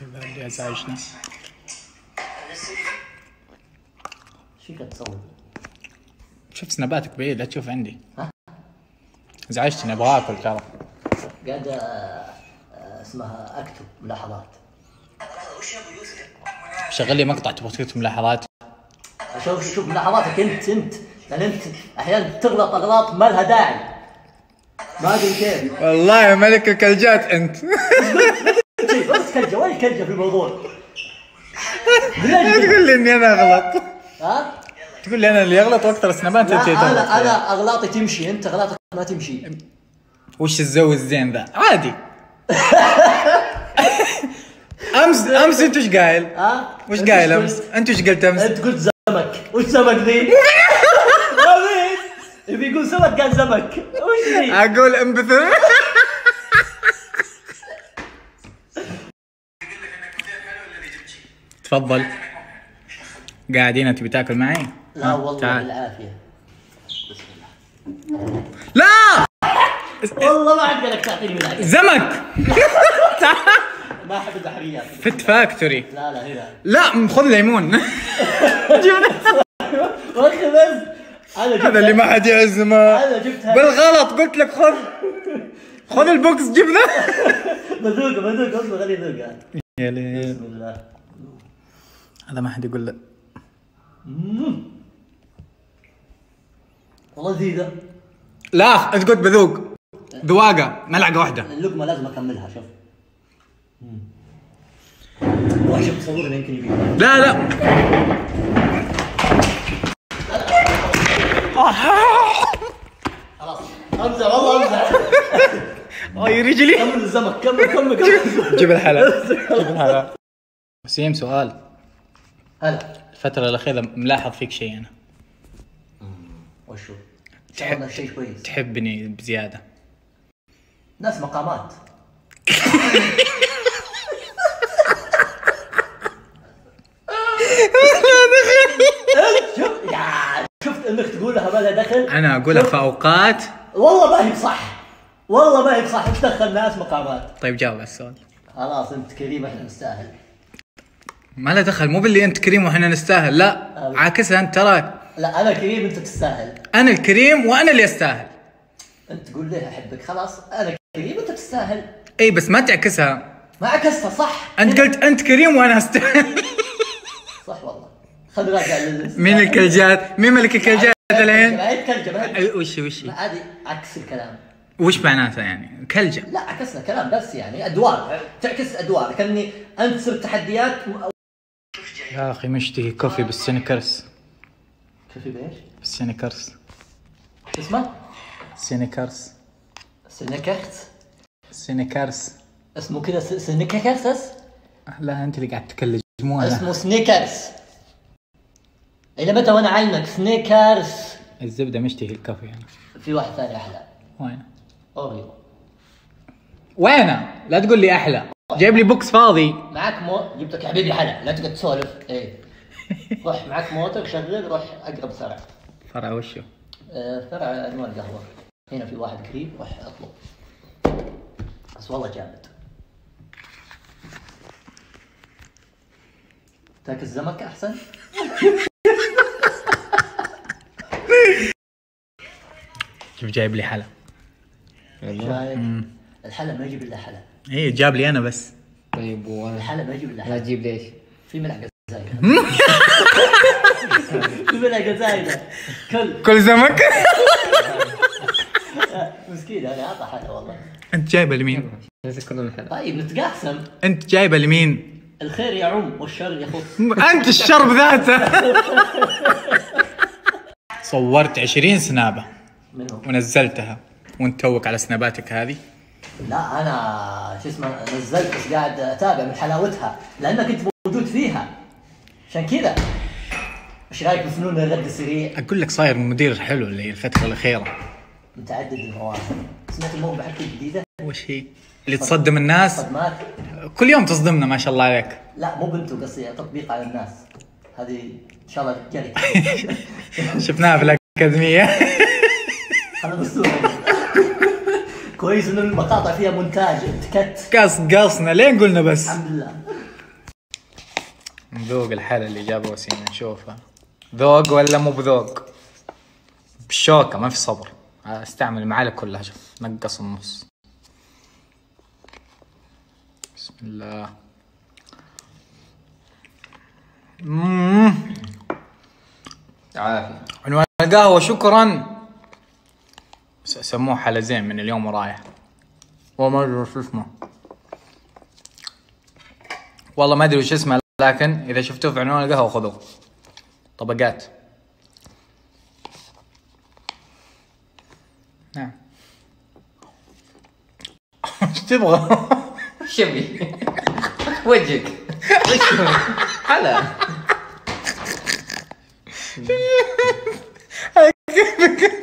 اللي ازعجنا. شو قاعد تسوي؟ شوف سناباتك بعيد لا تشوف عندي. ازعجتني ابغى اكل ترى. قاعد اسمها اكتب ملاحظات. شغل لي مقطع تبغى تكتب ملاحظات. شوف ملاحظاتك انت يعني انت احيانا تغلط اغلاط ما لها داعي. ما ادري كيف. والله يا ملك الكلجات انت. بس كلجه وين كلجه في الموضوع؟ لا تقول لي اني انا اغلط. ها؟ تقول لي انا اللي اغلط واكثر سنابات انت تغلط. انا اغلاطي تمشي، انت اغلاطك ما تمشي. وش الزو الزين ذا؟ عادي. امس انت وش قايل؟ ها؟ وش قايل امس؟ انت وش قلت امس؟ انت قلت زمك، وش زمك ذي؟ يبي يقول سمك قال زمك، وش ذي؟ اقول انبثر. تفضل. قاعدين تبي تاكل معي؟ لا والله بالعافية. بسم الله. لا والله ما عندي لك تعطيني بالعافية. زمك. ما احب البحريات. فت فاكتوري. لا هنا. لا خذ ليمون. واخي بس هذا اللي ما حد يعزمه. انا جبتها بالغلط قلت لك خذ البوكس جبنه. بذوقه اصبر خليه يذوقها. يا ليل. بسم الله. هذا ما حد يقول له. والله ذي لا انت قلت بذوق. ذواقه ملعقه واحده. اللقمه لازم اكملها. شوف روح شوف صورنا يمكن يبيك. لا خلاص امزح والله امزح. اي رجلي. كمل الزمك كمل. جيب الحلا. وسيم سؤال. هلا الفترة الأخيرة ملاحظ فيك شيء أنا. وشو؟ تحب شيء كويس. تحبني بزيادة. ناس مقامات. شفت انك تقولها ما لها دخل. أنا أقولها في أوقات. والله ما هي بصح. انت تدخل ناس مقامات. طيب جاوب على السؤال. خلاص انت كريم احنا نستاهل. ما له دخل، مو باللي أنت كريم وإحنا نستاهل، لا عاكسها أنت تراك. لا انا كريم انت تستاهل. أنا الكريم وأنا اللي أستاهل. انت تقول ليه احبك خلاص انا كريم انت تستاهل. اي بس ما تعكسها. ما عكستها صح. انت قلت انت كريم وانا استاهل. صح والله. خلي راجع مين الكلجات؟ مين ملك الكلجات الحين؟ هاي كلجة. وش هذه عكس الكلام. وش معناته يعني؟ كلجة. لا عكسنا كلام بس يعني ادوار تعكس ادوار كاني انت صرت تحديات. يا اخي مشتهي كوفي بالسنيكرز. كوفي بايش؟ بالسنيكرز. اسمه؟ سنيكرز. سنيكرز. اسمه كذا سنيكرز؟ لا انت اللي قاعد تكلج مو انا. اسمه سنيكرز. الى متى وانا علمك سنيكرز؟ الزبده مشتهي الكوفي يعني. في واحد ثاني احلى. وين؟ اوريو. وينه؟ لا تقول لي احلى. جايب لي بوكس فاضي. معك جبت لك يا حبيبي حلا لا تقعد تسولف. ايه روح معك موتر شغل روح اقرب فرع. فرع وشو؟ فرع عنوان القهوه. هنا في واحد قريب روح اطلب. بس والله جامد. تاكل الزمك احسن. شوف جايب لي حلا. الحلا ما يجيب الا حلا. ايه جاب لي انا بس. طيب الحلا ما يجيب الا حلا. لا تجيب ليش؟ في ملعقه زايده. في ملعقه زايده. كل زمك. مسكين انا اعطى حلا والله. انت جايبه لمين؟ طيب نتقاسم. انت جايبه لمين؟ الخير يعم والشر يخف. انت الشر بذاته. صورت 20 سنابه منهم ونزلتها وانت توك على سناباتك هذه. لا انا شو اسمه نزلت بس قاعد اتابع من حلاوتها لانك كنت موجود فيها عشان كذا. ايش رايك بفنون الرد السريع؟ اقول لك صاير مدير حلو اللي الفتره الاخيره. متعدد المواهب. سمعت الموهبه حقتي الجديده؟ وش هي؟ اللي تصدم الناس؟ صدمات. كل يوم تصدمنا ما شاء الله عليك. لا مو بنتو قصدي تطبيق على الناس. هذه ان شاء الله رجالي. شفناها في الاكاديميه. هذا دستور. كويس انه المقاطع فيها مونتاج اتكت. قصنا لين قلنا بس. الحمد لله. نذوق الحلا اللي جابه وسيم نشوفها ذوق ولا مو بذوق. بالشوكة ما في صبر، استعمل المعالق كلها. شوف نقص النص. بسم الله. عافية. عنوان القهوة شكرا. سموه حلزين من اليوم ورايح. وما ادري وش اسمه، والله ما ادري وش اسمه، لكن اذا شفتوه في عنوان القهوة خذوه. طبقات. نعم. ايش تبغى؟ شبي وجهك هلا.